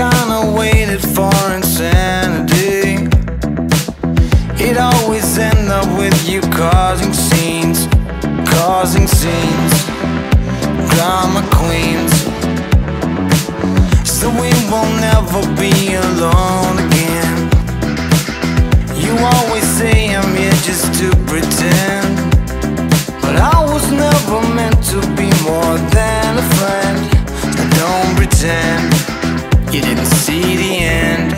kinda waited for insanity. It always ends up with you causing scenes, drama queens. So we will never be alone again. You always say I'm here just to pretend, but I was never meant to be more than a friend. So don't pretend you didn't see the end.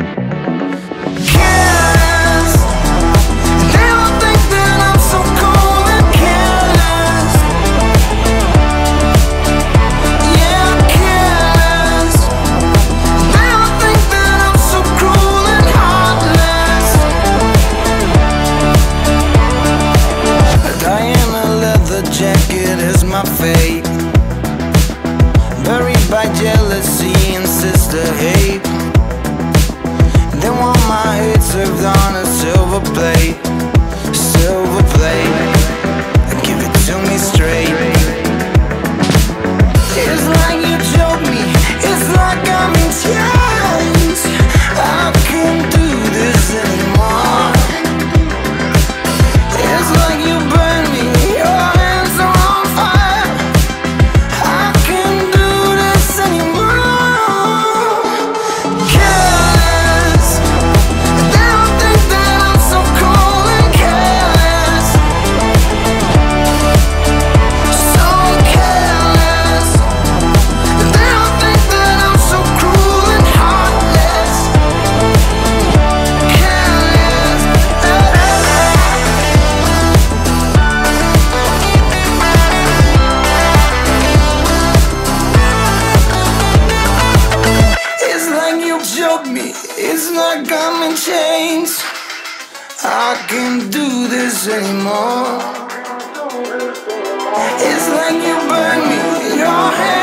Careless, they don't think that I'm so cold and careless. Yeah, careless, they don't think that I'm so cruel and heartless. A Diana leather jacket is my fate, buried by jealousy and sister hate. They want my head served on a silver plate, give it to me straight. It's like you choked me, it's like I'm in chains. I can't do this anymore. It's like you burn me, your hands are on fire. I can't do this anymore. Careless, they don't think that I'm so cold and careless. So careless, they don't think that I'm so cruel and heartless. Careless. It's like you choked me, it's like I'm in chains. I can't do this anymore. It's like you burn me, your hands